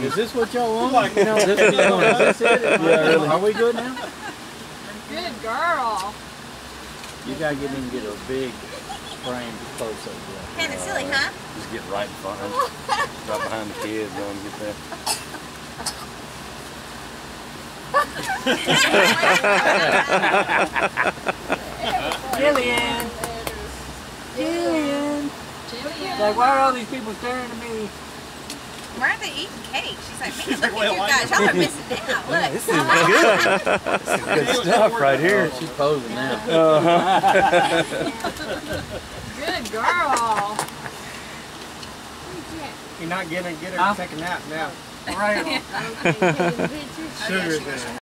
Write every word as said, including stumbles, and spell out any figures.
Is this what y'all want? You know, this is what y'all want. Is this it? Yeah, really. Are we good now? Good girl. You gotta get him get a big frame close up. Kind of silly, huh? Just get right in front of him. Right behind the kids, let him get there. Jillian! Jillian! Jillian. Like, why are all these people staring at me? Why aren't they eating cake? She's like, man, look at you guys. Y'all are missing out. Look. This is good. This is good stuff right here. She's posing now. Uh-huh. Good girl. You're not gonna get her Huh? to take a nap now. Right. Okay, Sugar's in it.